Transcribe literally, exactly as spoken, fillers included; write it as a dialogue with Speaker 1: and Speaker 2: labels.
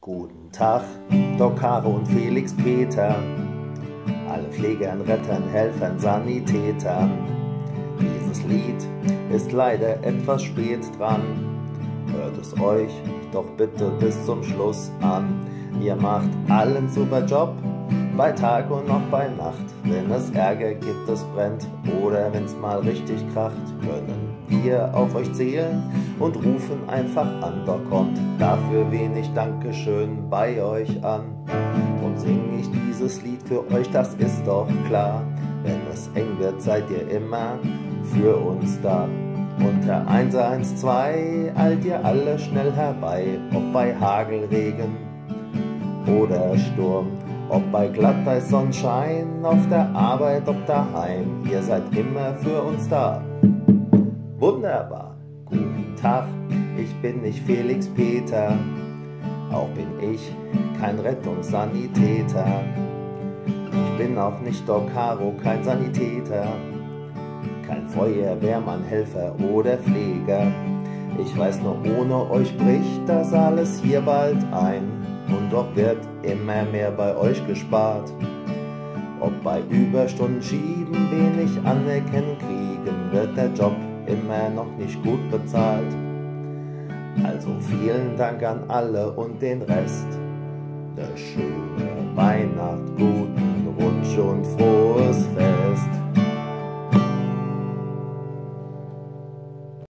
Speaker 1: Guten Tag, Doc Caro und Felix Peter, alle Pflegern, Rettern, Helfern, Sanitätern. Dieses Lied ist leider etwas spät dran, hört es euch doch bitte bis zum Schluss an. Ihr macht allen super Job, bei Tag und noch bei Nacht. Wenn es Ärger gibt, es brennt oder wenn's mal richtig kracht, können wir auf euch zählen und rufen einfach an. Doch kommt dafür wenig Dankeschön bei euch an. Drum sing ich dieses Lied für euch, das ist doch klar. Wenn es eng wird, seid ihr immer für uns da. Unter eins eins zwei eilt ihr alle schnell herbei, ob bei Hagel, Regen oder Sturm, ob bei Glatteis, Sonnenschein, auf der Arbeit, ob daheim, ihr seid immer für uns da. Wunderbar, guten Tag, ich bin nicht Felix Peter, auch bin ich kein Rettungssanitäter. Ich bin auch nicht Doc Caro, kein Sanitäter, kein Feuerwehrmann, Helfer oder Pfleger. Ich weiß nur, ohne euch bricht das alles hier bald ein. Und doch wird immer mehr bei euch gespart. Ob bei Überstunden schieben, wenig Anerkennung kriegen, wird der Job immer noch nicht gut bezahlt. Also vielen Dank an alle und den Rest. Eine schöne Weihnacht, guten Rutsch und frohes Fest.